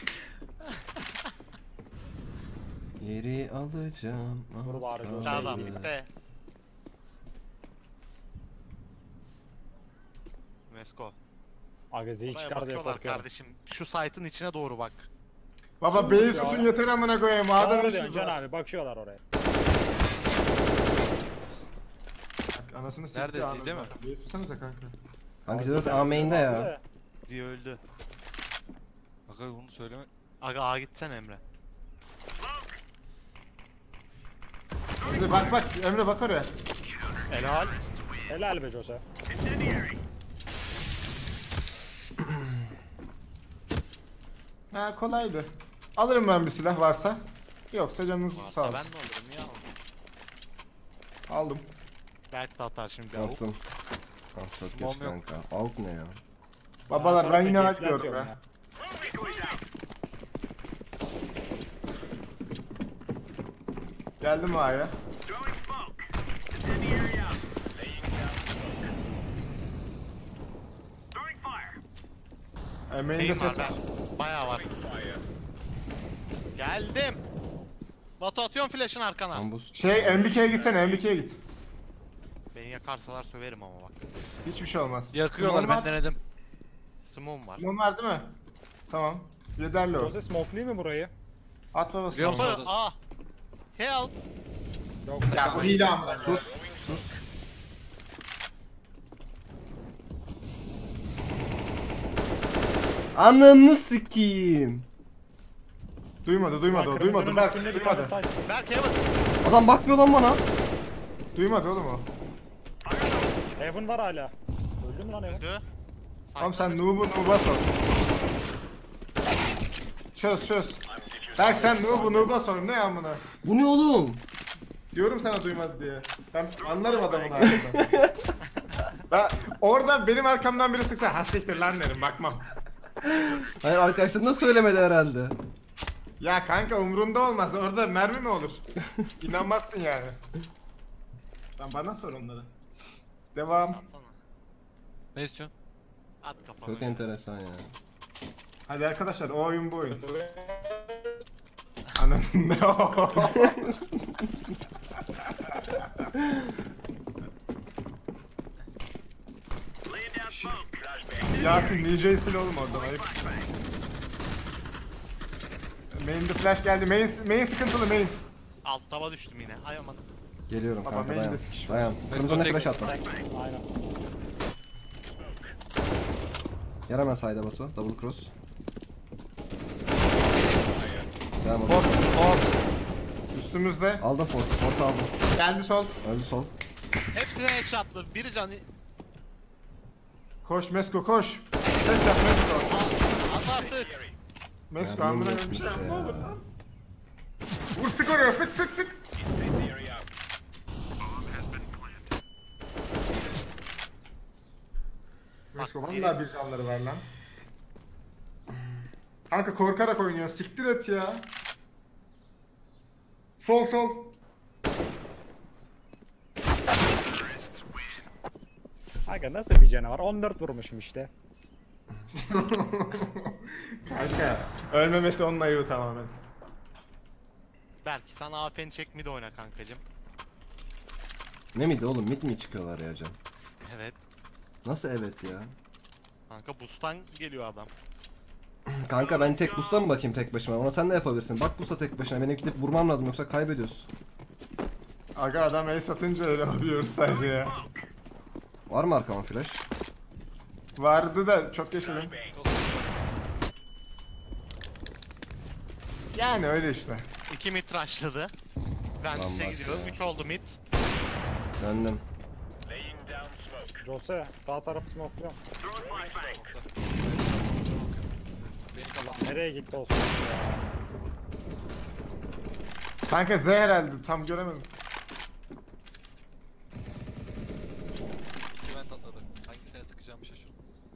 Speaker 1: Yeri alacağım.
Speaker 3: Vur bari
Speaker 1: asla
Speaker 3: Jose.
Speaker 4: Sağdan
Speaker 1: değil.
Speaker 4: bitti. Mesko.
Speaker 3: Agazi'yi
Speaker 4: Buraya
Speaker 3: çıkar diye
Speaker 4: bakıyorlar
Speaker 3: korkuyorum.
Speaker 4: kardeşim. Şu site'ın içine doğru bak.
Speaker 2: Baba B'yi tutun yeter amına koyayım. A'da
Speaker 3: Doğru
Speaker 2: ne
Speaker 3: diyorsun
Speaker 2: işiniz
Speaker 3: Can
Speaker 2: var?
Speaker 3: abi bakıyorlar oraya.
Speaker 2: Bak, Anasını sikti
Speaker 5: Neredesin,
Speaker 2: anasını.
Speaker 5: değil mi?
Speaker 2: B'yi tutsanıza kanka.
Speaker 1: Kanka zaten A main'de ya.
Speaker 4: Diye öldü.
Speaker 5: Aga onu söyleme.
Speaker 4: Aga A gitsene Emre.
Speaker 2: Emre bak bak Emre bak oraya.
Speaker 4: Helal.
Speaker 3: Helal be Jose.
Speaker 2: Ha kolaydı. Alırım ben bir silah varsa. Yoksa canınız sağ
Speaker 4: Varsa
Speaker 2: olsun.
Speaker 4: ben de alırım ya.
Speaker 2: Aldım.
Speaker 4: Berk de atar şimdi bir avuk.
Speaker 1: Yaptım. Kanka çok geç
Speaker 5: Smom yok.
Speaker 1: kanka. Avuk ne ya?
Speaker 2: Babalar ben yine
Speaker 3: Sonra
Speaker 2: hak diyorum
Speaker 3: bekliyorum
Speaker 2: ya. Geldim A'ya. E, main'de
Speaker 4: Neyim var
Speaker 2: ses var.
Speaker 4: ben? Bayağı var. Geldim. Batu atıyorum flash'ın arkana.
Speaker 1: Ambus.
Speaker 2: Şey M B K'ye gitsene M B K'ye git.
Speaker 4: Beni yakarsalar söverim ama bak.
Speaker 2: Hiçbir şey olmaz.
Speaker 5: Yakıyorlar
Speaker 2: Simon
Speaker 5: ben
Speaker 2: var.
Speaker 5: denedim.
Speaker 4: Simon var.
Speaker 2: Simon var değil mi? Tamam. Yeterli o.
Speaker 3: Jose smoke'layım mı burayı?
Speaker 2: At babası.
Speaker 5: Biliyor musun?
Speaker 4: Kapı A. Help.
Speaker 3: Yok.
Speaker 2: Ya bu hile amına.
Speaker 1: Sus. Ananı sikeyim.
Speaker 2: Duymadı duymadı o duymadı bak duymadı.
Speaker 4: Berk Heaven.
Speaker 1: Adam bakmıyor lan bana.
Speaker 2: Duymadı oğlum o.
Speaker 3: Heaven var hala. Öldü mü lan Heaven?
Speaker 4: Öldü.
Speaker 2: Oğlum sen noob'u noob'a sor. Çöz çöz. Bak sen noob'u noob'a sor ne amına.
Speaker 1: Bu ne oğlum?
Speaker 2: Diyorum sana duymadı diye. Ben anlarım adamın ağzından. Ben orada benim arkamdan biri sıksa ha siktir lan derim bakmam.
Speaker 1: Hayır arkadaşlarına söylemedi herhalde.
Speaker 2: Ya kanka umrunda olmaz orada mermi mi olur? İnanmazsın yani. Lan bana sor onları. Devam.
Speaker 4: Atsana.
Speaker 5: Ne istiyorsun?
Speaker 4: At kafana.
Speaker 1: Çok enteresan ya.
Speaker 2: Hadi arkadaşlar o oyun bu oyun. Anladın ne o? Yasin D J'sin oğlum oradan ayıp. Main'de flash geldi. Main, main sıkıntılı main.
Speaker 4: Alt tava düştüm yine. Ay aman.
Speaker 1: Geliyorum
Speaker 2: Baba,
Speaker 1: kanka
Speaker 2: main'de
Speaker 1: dayan.
Speaker 2: sıkışma.
Speaker 1: Dayan. Kırmızı ne flash attım.
Speaker 3: Aynen.
Speaker 1: Yer hemen side'a Batu. Double cross. Devam
Speaker 2: Port,
Speaker 1: oldu.
Speaker 2: port. Üstümüzde.
Speaker 1: Aldım port. Port aldım.
Speaker 2: Geldi sol.
Speaker 1: Öldü sol.
Speaker 4: Hepsine headshot'lı. Biri canı.
Speaker 2: Koş Mesko koş. Ses yap Mesko.
Speaker 4: At artık.
Speaker 2: Mesko
Speaker 1: Mermim
Speaker 2: amına
Speaker 1: yetmiş
Speaker 2: koyayım.
Speaker 1: ya.
Speaker 2: Ne olur lan. Vur sık oraya sık sık sık. Mesko
Speaker 4: Bak,
Speaker 2: vallahi bir canları var lan. Kanka korkarak oynuyor. Siktir et ya. Sol sol.
Speaker 3: Kanka nasıl bir canavar? on dört vurmuşum işte.
Speaker 2: Kanka ölmemesi onun ayıbı tamamen.
Speaker 4: Belki sen A P'ni çek mid oyna kankacım.
Speaker 1: Ne miydi oğlum? Mid mi çıkıyorlar ya can?
Speaker 4: Evet.
Speaker 1: Nasıl evet ya?
Speaker 4: Kanka boost'tan geliyor adam.
Speaker 1: Kanka ben tek boost'a mı bakayım tek başıma? Ona sen de yapabilirsin. Bak boost'a tek başına. Benim gidip vurmam lazım yoksa kaybediyoruz.
Speaker 2: Aga adam ace atınca öyle yapıyoruz sadece ya.
Speaker 1: Var mı arkama flash?
Speaker 2: Vardı da çok yaşadım. Yani öyle işte.
Speaker 4: İki mid rushladı. Ben
Speaker 1: Lan
Speaker 4: size
Speaker 1: bak
Speaker 4: gidiyorum.
Speaker 1: ya.
Speaker 4: Üç oldu mid.
Speaker 1: Döndüm.
Speaker 3: Jose sağ tarafı smokluyorum. Nereye gitti olsun ya?
Speaker 2: Kanka Z herhalde tam göremedim.
Speaker 7: İki vent atladı. Hangisine sıkacağımı şaşırdım.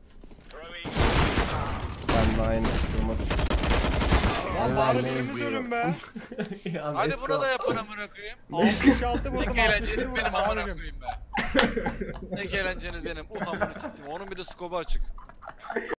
Speaker 1: Ben de aynı sıkılma düştüm.
Speaker 3: Lan bari birimiz ölüm be.
Speaker 1: Ya
Speaker 5: Hadi
Speaker 1: Mesko.
Speaker 5: buna da yapın amına koyayım.
Speaker 3: altmış altı vurdum.
Speaker 5: Tek
Speaker 3: altmış bir
Speaker 5: eğlenceniz
Speaker 3: vurdum
Speaker 5: benim amına
Speaker 3: abicim.
Speaker 5: koyayım be. Tek eğlenceniz benim. Ulan bunu siktim. Onun bir de skobu açık.